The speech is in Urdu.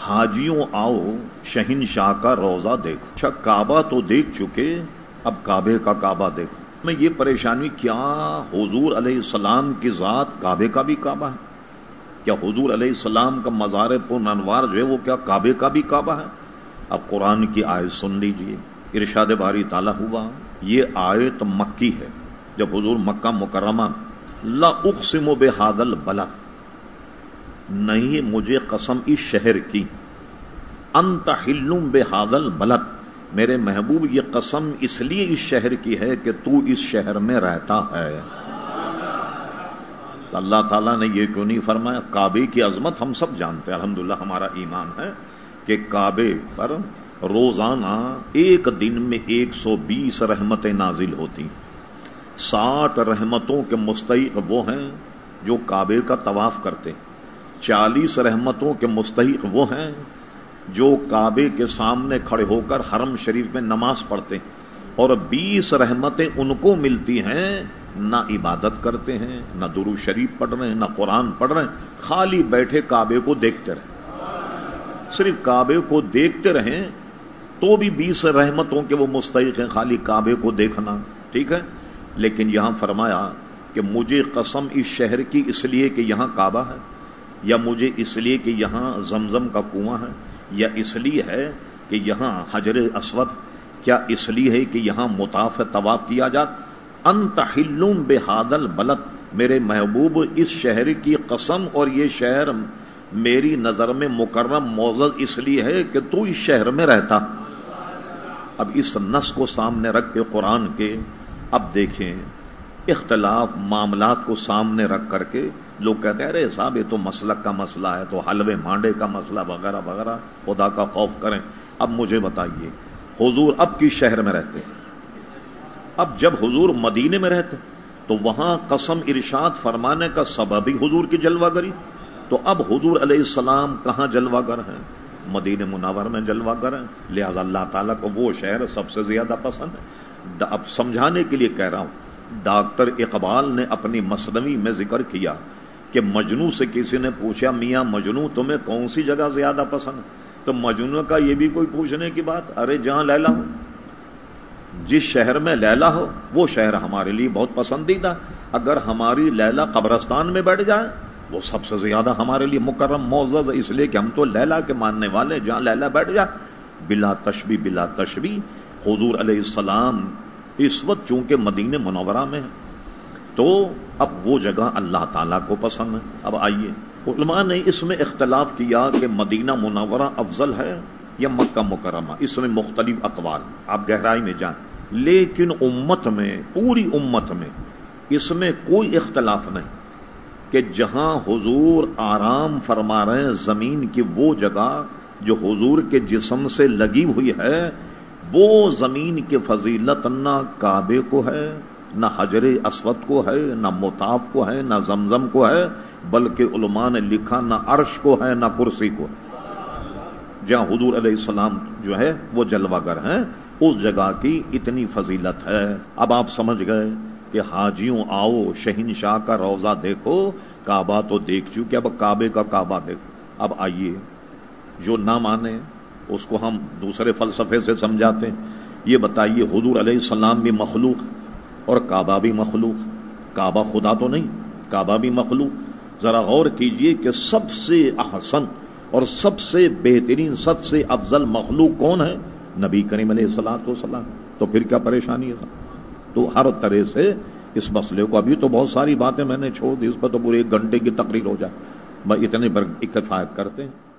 حاجیوں آؤ شہنشاہ کا روزہ دیکھو. اچھا کعبہ تو دیکھ چکے، اب کعبے کا کعبہ دیکھو. میں یہ پریشانی، کیا حضور علیہ السلام کی ذات کعبے کا بھی کعبہ ہے؟ کیا حضور علیہ السلام کا مزار پرانوار جو ہے وہ کیا کعبے کا بھی کعبہ ہے؟ اب قرآن کی آیت سن لیجئے. ارشاد باری تعالیٰ ہوا، یہ آیت مکی ہے جب حضور مکہ مکرمہ لا اقسم بہذا البلد، نہیں مجھے قسم اس شہر کی، انت حل بہذا البلد، میرے محبوب یہ قسم اس لیے اس شہر کی ہے کہ تو اس شہر میں رہتا ہے. اللہ تعالیٰ نے یہ کیوں نہیں فرمایا؟ کعبے کی عظمت ہم سب جانتے ہیں، الحمدللہ ہمارا ایمان ہے کہ کعبے پر روزانہ ایک دن میں 120 رحمتیں نازل ہوتی. 60 رحمتوں کے مستحق وہ ہیں جو کعبے کا طواف کرتے، 40 رحمتوں کے مستحق وہ ہیں جو کعبے کے سامنے کھڑے ہو کر حرم شریف میں نماز پڑھتے، اور 20 رحمتیں ان کو ملتی ہیں نہ عبادت کرتے ہیں، نہ درود شریف پڑھ رہے ہیں، نہ قرآن پڑھ رہے ہیں، خالی بیٹھے کعبے کو دیکھتے رہیں. صرف کعبے کو دیکھتے رہیں تو بھی 20 رحمتوں کے وہ مستحق ہیں، خالی کعبے کو دیکھنا. ٹھیک ہے، لیکن یہاں فرمایا کہ مجھے قسم اس شہر کی اس لیے کہ یہاں کعبہ ہے، یا مجھے اس لیے کہ یہاں زمزم کا کنواں ہے، یا اس لیے ہے کہ یہاں حجر اسود، کیا اس لیے ہے کہ یہاں مطاف طواف کیا جاتا. انت حل بہذا البلد، میرے محبوب اس شہر کی قسم، اور یہ شہر میری نظر میں مکرم معزز اس لیے ہے کہ تو اس شہر میں رہتا. اب اس نص کو سامنے رکھ کے قرآن کے اب دیکھیں اختلاف معاملات کو سامنے رکھ کر کے لوگ کہتے ہیں ارے صاحب یہ تو مسلک کا مسئلہ ہے، تو حلوے مانڈے کا مسئلہ وغیرہ وغیرہ، خدا کا خوف کریں. اب مجھے بتائیے، حضور اب کس شہر میں رہتے؟ اب جب حضور مدینے میں رہتے تو وہاں قسم ارشاد فرمانے کا سبب ہی حضور کی جلوہ گری. تو اب حضور علیہ السلام کہاں جلوہ گر ہیں؟ مدینہ منور میں جلوہ گر ہیں. لہذا اللہ تعالیٰ کو وہ شہر سب سے زیادہ پسند ہے. اب سمجھانے کے لیے کہہ رہا ہوں، ڈاکٹر اقبال نے اپنی مثنوی میں ذکر کیا کہ مجنوں سے کسی نے پوچھا میاں مجنوں تمہیں کون سی جگہ زیادہ پسند ہے؟ تو مجنوں کا یہ بھی کوئی پوچھنے کی بات، ارے جہاں لیلا ہو، جس شہر میں لیلا ہو وہ شہر ہمارے لیے بہت پسندیدہ. اگر ہماری لیلا قبرستان میں بیٹھ جائے وہ سب سے زیادہ ہمارے لیے مکرم معزز، اس لیے کہ ہم تو لیلا کے ماننے والے. جہاں لیلا بیٹھ جائے، بلا تشبیہ بلا تشبیہ حضور علیہ السلام اس وقت چونکہ مدینہ منورہ میں ہے تو اب وہ جگہ اللہ تعالیٰ کو پسند ہے. اب آئیے، علماء نے اس میں اختلاف کیا کہ مدینہ منورہ افضل ہے یا مکہ مکرمہ، اس میں مختلف اقوال، آپ گہرائی میں جائیں. لیکن امت میں، پوری امت میں اس میں کوئی اختلاف نہیں کہ جہاں حضور آرام فرما رہے ہیں زمین کی وہ جگہ جو حضور کے جسم سے لگی ہوئی ہے، وہ زمین کی فضیلت نہ کعبے کو ہے، نہ حجر اسود کو ہے، نہ مطاف کو ہے، نہ زمزم کو ہے، بلکہ علماء نے لکھا نہ عرش کو ہے نہ کرسی کو. جہاں حضور علیہ السلام جو ہے وہ جلوہ گر ہیں، اس جگہ کی اتنی فضیلت ہے. اب آپ سمجھ گئے کہ حاجیوں آؤ شہنشاہ کا روزہ دیکھو، کعبہ تو دیکھ چکے، اب کعبے کا کعبہ دیکھو. اب آئیے، جو نہ مانے اس کو ہم دوسرے فلسفے سے سمجھاتے ہیں. یہ بتائیے، حضور علیہ السلام بھی مخلوق اور کعبہ بھی مخلوق، کعبہ خدا تو نہیں، کعبہ بھی مخلوق. ذرا غور کیجئے کہ سب سے احسن اور سب سے بہترین، سب سے افضل مخلوق کون ہے؟ نبی کریم علیہ الصلوۃ والسلام. تو پھر کیا پریشانی ہے؟ تو ہر طرح سے اس مسئلے کو، ابھی تو بہت ساری باتیں میں نے چھوڑ دی، اس پر تو پورے 1 گھنٹے کی تقریر ہو جائے، میں اتنے پر کفایت کرتے ہیں.